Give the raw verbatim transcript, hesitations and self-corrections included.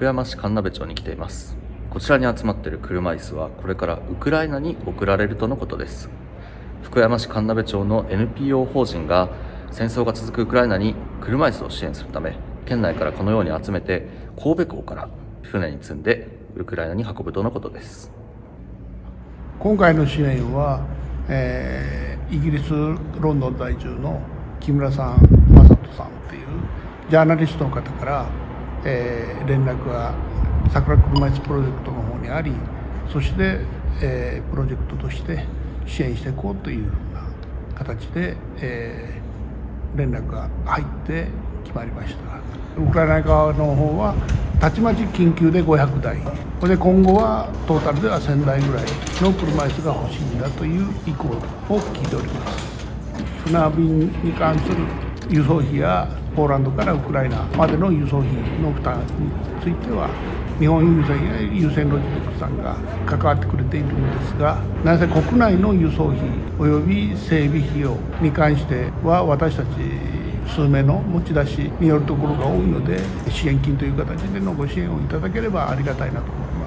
福山市神鍋町に来ています。こちらに集まっている車椅子はこれからウクライナに送られるとのことです。福山市神鍋町の エヌピーオー 法人が戦争が続くウクライナに車椅子を支援するため、県内からこのように集めて神戸港から船に積んでウクライナに運ぶとのことです。 今回の支援は、えー、イギリス・ロンドン在住の木村さん、正人さんっていうジャーナリストの方から、えー、連絡が桜車椅子プロジェクトの方にあり、そして、えー、プロジェクトとして支援していこうというふうな形で、えー、連絡が入って決まりました。ウクライナ側の方はたちまち緊急でごひゃくだい、これで今後はトータルではせんだいぐらいの車椅子が欲しいんだという意向を聞いております。船便に関する輸送費やポーランドからウクライナまでの輸送費の負担については日本郵船や優先ロジテックさんが関わってくれているんですが、なぜ国内の輸送費および整備費用に関しては私たち数名の持ち出しによるところが多いので、支援金という形でのご支援をいただければありがたいなと思います。